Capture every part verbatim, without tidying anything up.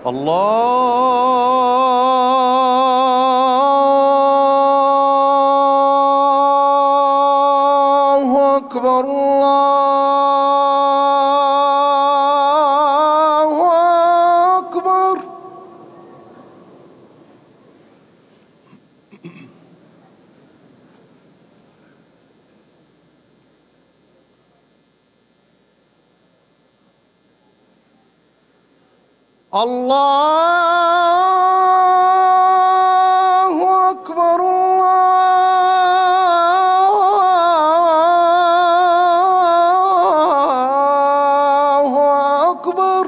الله أكبر الله أكبر. الله أكبر الله أكبر.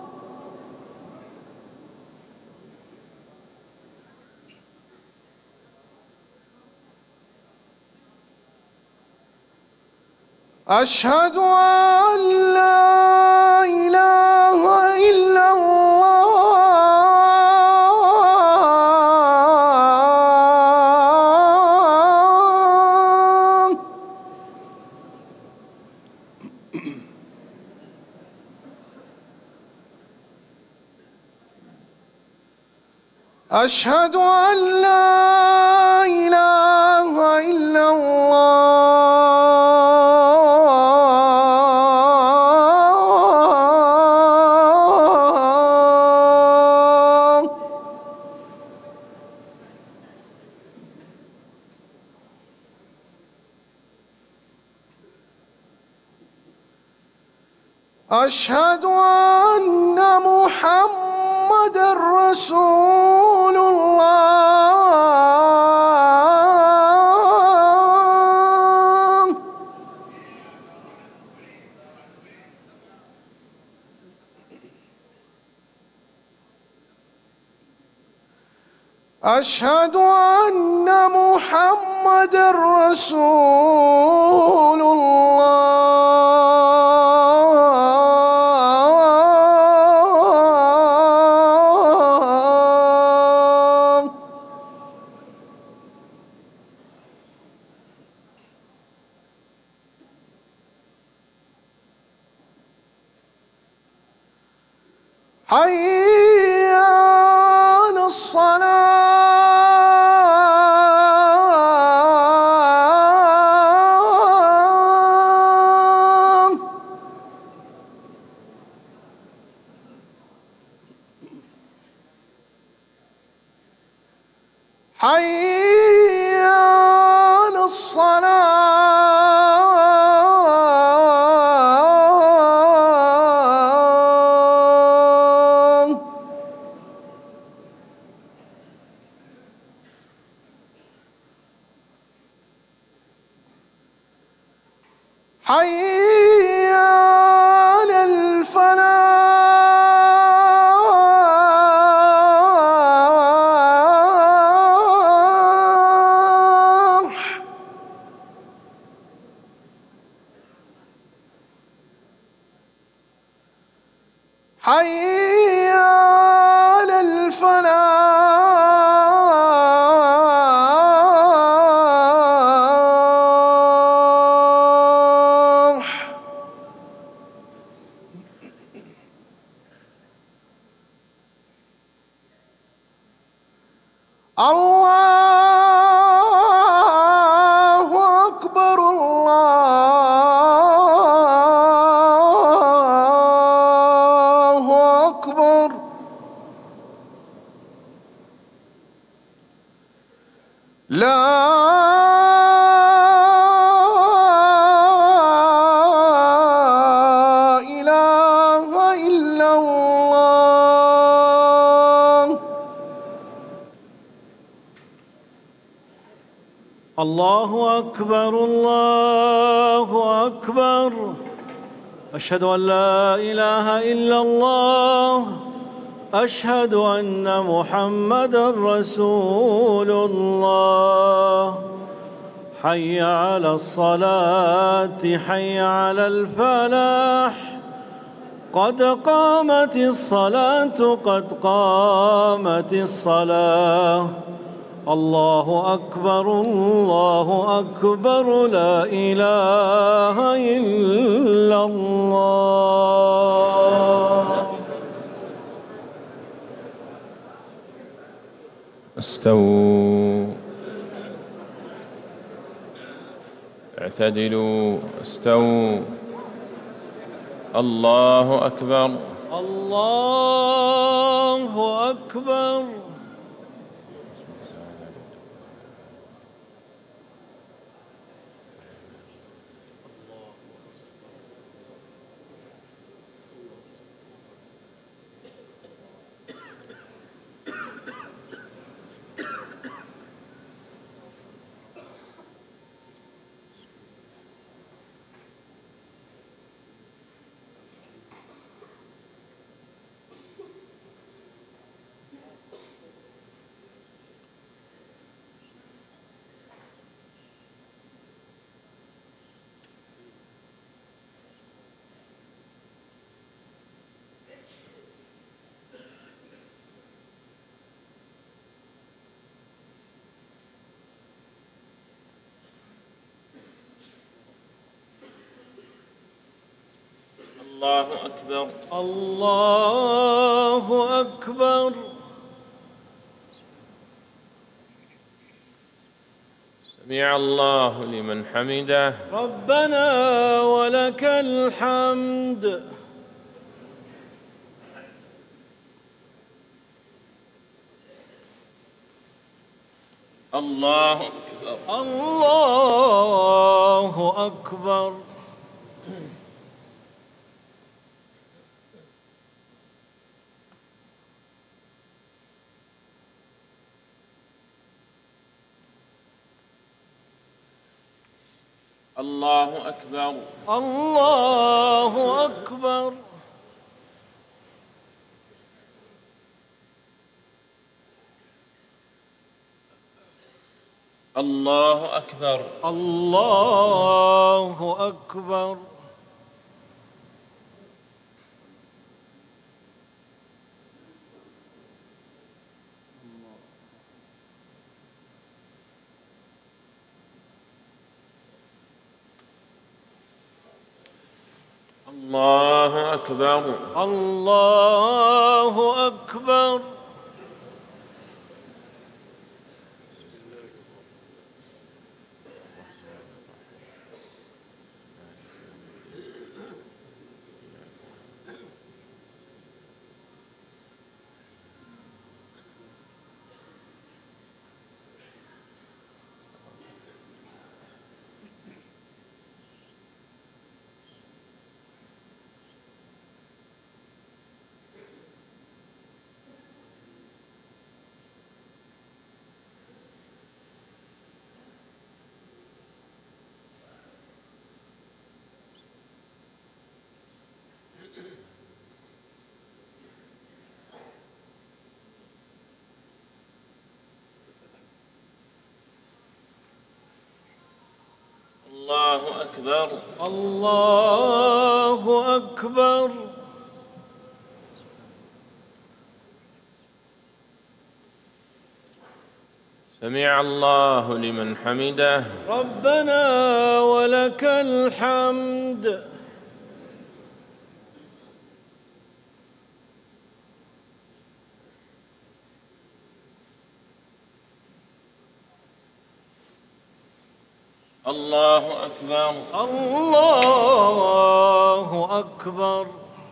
أشهد أن لا إله إلا الله. أشهد أن لا إله إلا الله. أشهد أن محمدًا رسول الله. أشهد أن محمدًا رسول الله. حي على الصلاة. حي على الصلاة. حي على الفلاح. حي على الفلاح. الله أكبر الله أكبر. لا إله إلا الله. الله أكبر الله أكبر. أشهد أن لا إله إلا الله. أشهد أن محمدًا رسول الله. حي على الصلاة حي على الفلاح. قد قامت الصلاة قد قامت الصلاة. الله أكبر الله أكبر لا إله إلا الله. استووا اعتدلوا استووا. الله أكبر. الله أكبر. الله أكبر. الله أكبر. سمع الله لمن حمده. ربنا ولك الحمد. الله أكبر. الله أكبر. الله أكبر. الله أكبر. الله أكبر. الله أكبر. الله أكبر. الله أكبر. الله أكبر. الله أكبر. سمع الله لمن حمده. ربنا ولك الحمد. الله أكبر. الله أكبر.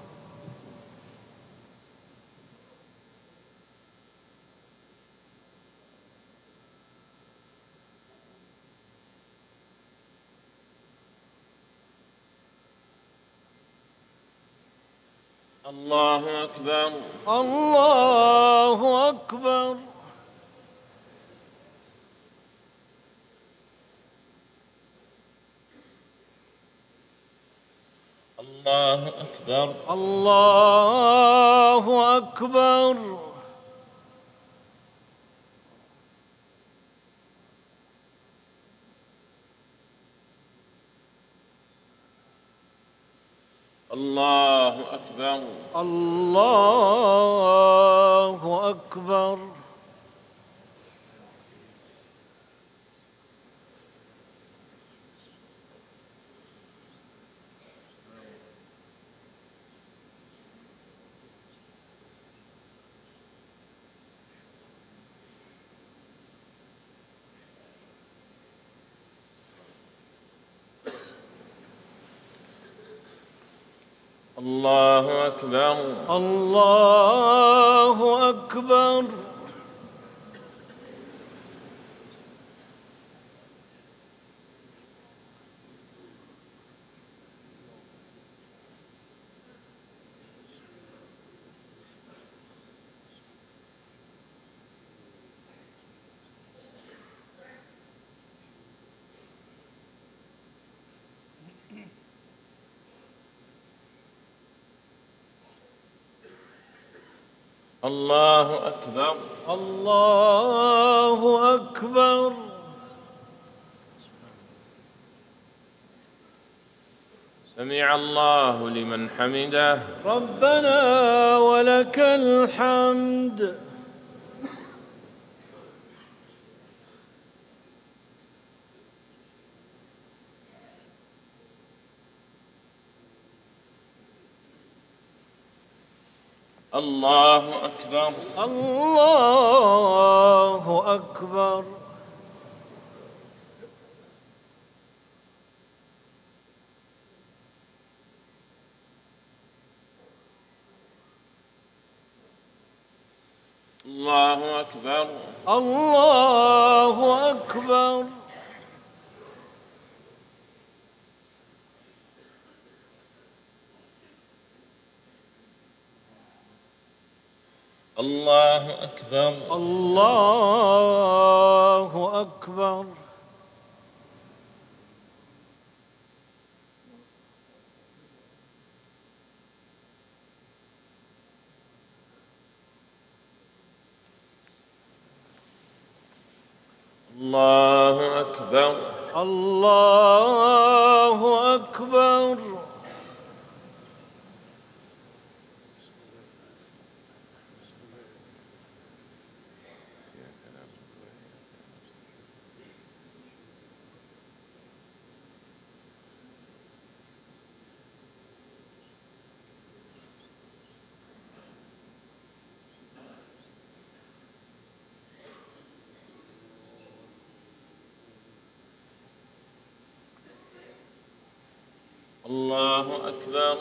الله أكبر. الله أكبر. الله أكبر. الله أكبر. الله أكبر. الله أكبر. الله أكبر. الله أكبر. الله أكبر. الله أكبر. سمع الله لمن حمده. ربنا ولك الحمد. الله أكبر. الله أكبر. الله أكبر. الله أكبر. الله أكبر. الله أكبر. الله أكبر. الله أكبر. الله أكبر.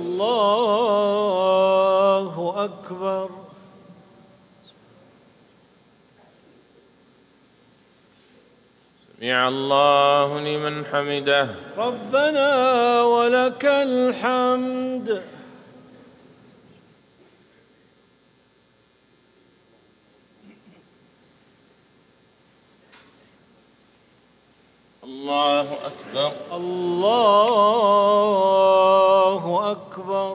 الله أكبر. سمع الله لمن حمده. ربنا ولك الحمد. الله أكبر. الله أكبر.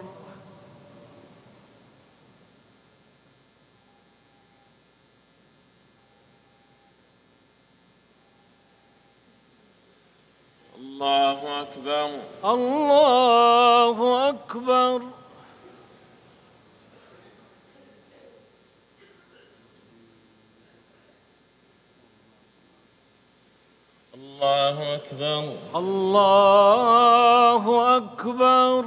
الله أكبر. الله أكبر. الله أكبر. الله أكبر.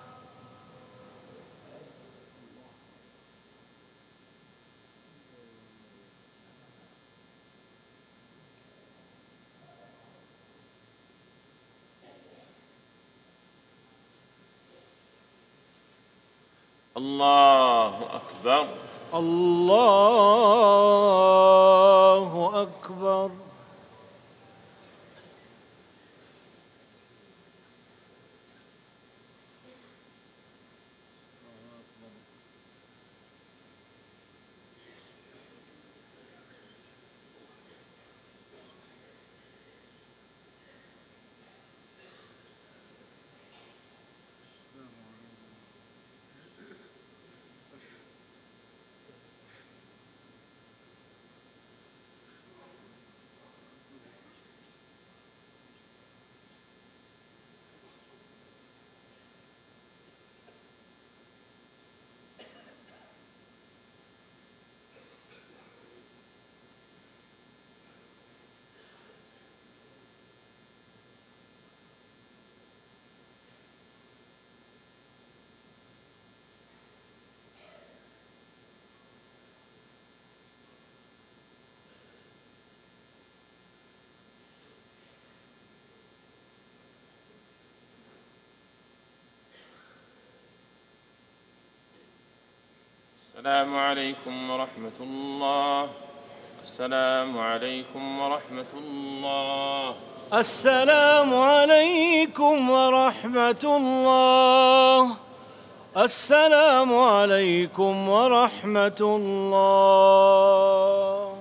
الله أكبر. الله أكبر. السلام عليكم ورحمة الله. السلام عليكم ورحمة الله. السلام عليكم ورحمة الله. السلام عليكم ورحمة الله.